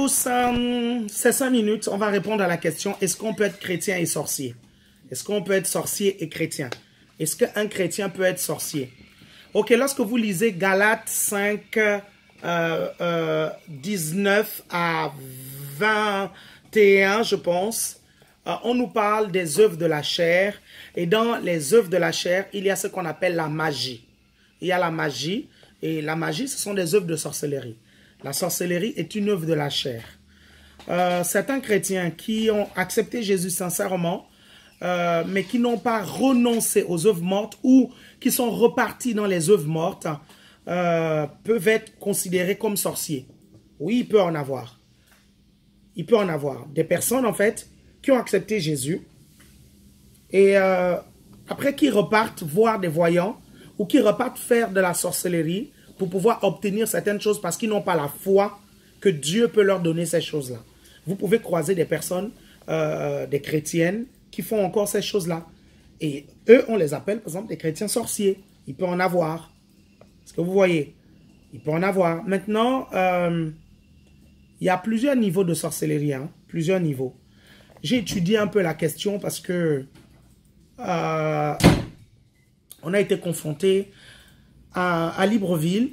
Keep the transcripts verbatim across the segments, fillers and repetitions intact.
tous, euh, ces cinq minutes, on va répondre à la question, est-ce qu'on peut être chrétien et sorcier? Est-ce qu'on peut être sorcier et chrétien? Est-ce qu'un chrétien peut être sorcier? Ok, lorsque vous lisez Galates cinq, euh, euh, dix-neuf à vingt et un, je pense, euh, on nous parle des œuvres de la chair. Et dans les œuvres de la chair, il y a ce qu'on appelle la magie. Il y a la magie, et la magie, ce sont des œuvres de sorcellerie. La sorcellerie est une œuvre de la chair. Euh, certains chrétiens qui ont accepté Jésus sincèrement, euh, mais qui n'ont pas renoncé aux œuvres mortes ou qui sont repartis dans les œuvres mortes, euh, peuvent être considérés comme sorciers. Oui, il peut en avoir. Il peut en avoir. Des personnes, en fait, qui ont accepté Jésus et euh, après qui repartent voir des voyants ou qui repartent faire de la sorcellerie pour pouvoir obtenir certaines choses parce qu'ils n'ont pas la foi que Dieu peut leur donner ces choses-là. Vous pouvez croiser des personnes, euh, des chrétiennes, qui font encore ces choses-là. Et eux, on les appelle, par exemple, des chrétiens sorciers. Il peut en avoir. Est-ce que vous voyez? Il peut en avoir. Maintenant, euh, il y a plusieurs niveaux de sorcellerie. Hein, plusieurs niveaux. J'ai étudié un peu la question parce que euh, on a été confronté à, à Libreville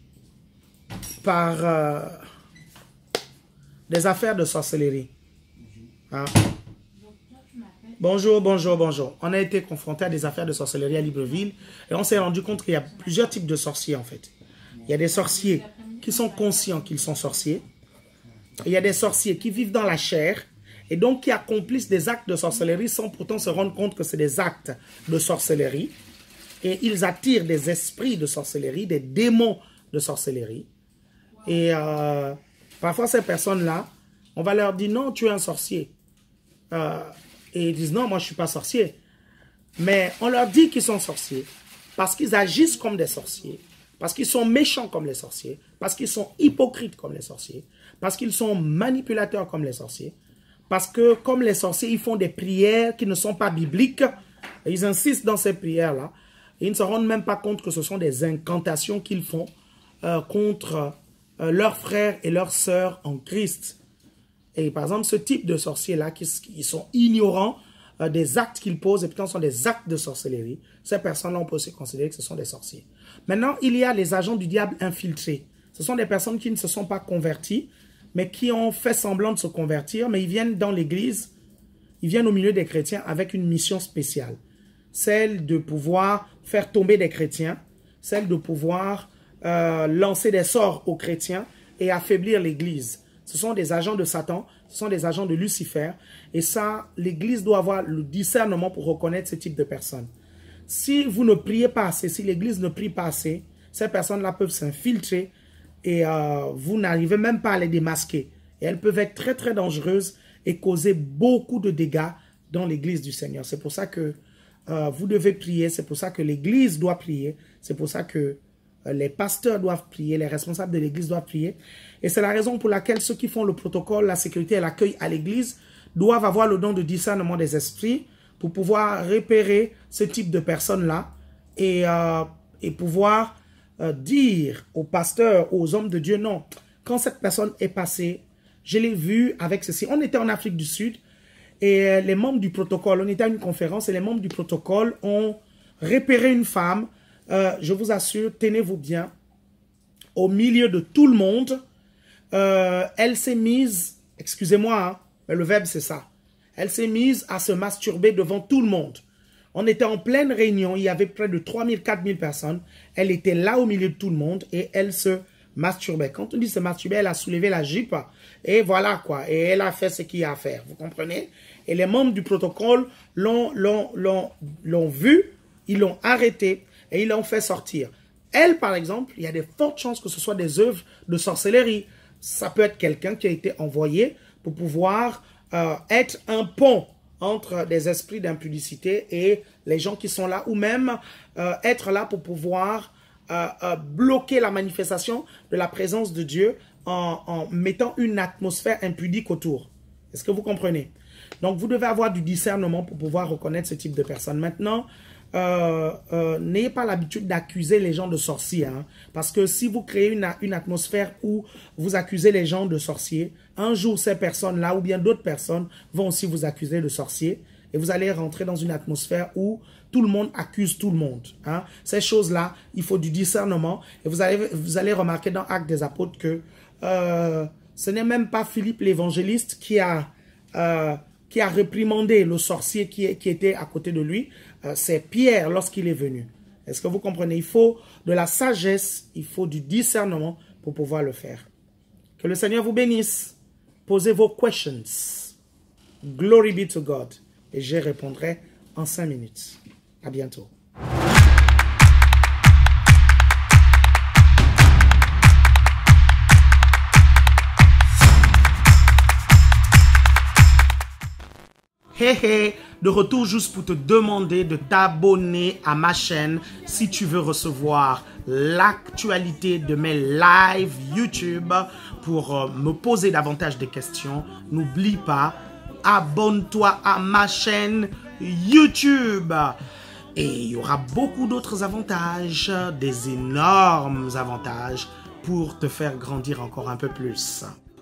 par euh, des affaires de sorcellerie. Hein? Bonjour, bonjour, bonjour. On a été confronté à des affaires de sorcellerie à Libreville et on s'est rendu compte qu'il y a plusieurs types de sorciers en fait. Il y a des sorciers qui sont conscients qu'ils sont sorciers. Il y a des sorciers qui vivent dans la chair et donc qui accomplissent des actes de sorcellerie sans pourtant se rendre compte que c'est des actes de sorcellerie. Et ils attirent des esprits de sorcellerie, des démons de sorcellerie. Et euh, parfois ces personnes-là, on va leur dire non, tu es un sorcier. Euh, et ils disent non, moi je ne suis pas sorcier. Mais on leur dit qu'ils sont sorciers parce qu'ils agissent comme des sorciers, parce qu'ils sont méchants comme les sorciers, parce qu'ils sont hypocrites comme les sorciers, parce qu'ils sont manipulateurs comme les sorciers, parce que comme les sorciers, ils font des prières qui ne sont pas bibliques. Et ils insistent dans ces prières-là. Et ils ne se rendent même pas compte que ce sont des incantations qu'ils font euh, contre euh, leurs frères et leurs sœurs en Christ. Et par exemple, ce type de sorciers-là, qui, qui sont ignorants euh, des actes qu'ils posent, et pourtant sont des actes de sorcellerie, ces personnes-là, on peut aussi considérer que ce sont des sorciers. Maintenant, il y a les agents du diable infiltrés. Ce sont des personnes qui ne se sont pas converties, mais qui ont fait semblant de se convertir, mais ils viennent dans l'église, ils viennent au milieu des chrétiens avec une mission spéciale. Celle de pouvoir faire tomber des chrétiens, celle de pouvoir euh, lancer des sorts aux chrétiens et affaiblir l'église. Ce sont des agents de Satan, ce sont des agents de Lucifer. Et ça, l'église doit avoir le discernement pour reconnaître ce type de personnes. Si vous ne priez pas assez, si l'église ne prie pas assez, ces personnes-là peuvent s'infiltrer et euh, vous n'arrivez même pas à les démasquer. Et elles peuvent être très très dangereuses et causer beaucoup de dégâts dans l'église du Seigneur. C'est pour ça que euh, vous devez prier, c'est pour ça que l'église doit prier, c'est pour ça que euh, les pasteurs doivent prier, les responsables de l'église doivent prier. Et c'est la raison pour laquelle ceux qui font le protocole, la sécurité et l'accueil à l'église doivent avoir le don de discernement des esprits pour pouvoir repérer ce type de personnes-là et, euh, et pouvoir euh, dire aux pasteurs, aux hommes de Dieu, non, quand cette personne est passée, je l'ai vue avec ceci. On était en Afrique du Sud et euh, les membres du protocole, on était à une conférence et les membres du protocole ont repéré une femme, euh, je vous assure, tenez-vous bien, au milieu de tout le monde. Euh, elle s'est mise, excusez-moi, hein, mais le verbe c'est ça, elle s'est mise à se masturber devant tout le monde. On était en pleine réunion, il y avait près de trois mille, quatre mille personnes, elle était là au milieu de tout le monde et elle se masturbait. Quand on dit se masturber, elle a soulevé la jupe et voilà quoi, et elle a fait ce qu'il y a à faire, vous comprenez? Et les membres du protocole l'ont l'ont vu, ils l'ont arrêté et ils l'ont fait sortir. Elle par exemple, il y a de fortes chances que ce soit des œuvres de sorcellerie. Ça peut être quelqu'un qui a été envoyé pour pouvoir euh, être un pont entre des esprits d'impudicité et les gens qui sont là, ou même euh, être là pour pouvoir euh, euh, bloquer la manifestation de la présence de Dieu en, en mettant une atmosphère impudique autour. Est-ce que vous comprenez? Donc, vous devez avoir du discernement pour pouvoir reconnaître ce type de personnes. Maintenant, euh, euh, n'ayez pas l'habitude d'accuser les gens de sorciers. Hein, parce que si vous créez une, une atmosphère où vous accusez les gens de sorciers, un jour ces personnes-là ou bien d'autres personnes vont aussi vous accuser de sorciers. Et vous allez rentrer dans une atmosphère où tout le monde accuse tout le monde. Hein. Ces choses-là, il faut du discernement. Et vous allez, vous allez remarquer dans Actes des Apôtres que euh, ce n'est même pas Philippe l'évangéliste qui a... Euh, qui a réprimandé le sorcier qui, qui était à côté de lui, euh, c'est Pierre lorsqu'il est venu. Est-ce que vous comprenez? Il faut de la sagesse, il faut du discernement pour pouvoir le faire. Que le Seigneur vous bénisse. Posez vos questions. Glory be to God. Et je répondrai en cinq minutes. À bientôt. Hey hey, de retour juste pour te demander de t'abonner à ma chaîne si tu veux recevoir l'actualité de mes lives YouTube pour euh, me poser davantage de questions. N'oublie pas, abonne-toi à ma chaîne YouTube. Et il y aura beaucoup d'autres avantages, des énormes avantages pour te faire grandir encore un peu plus.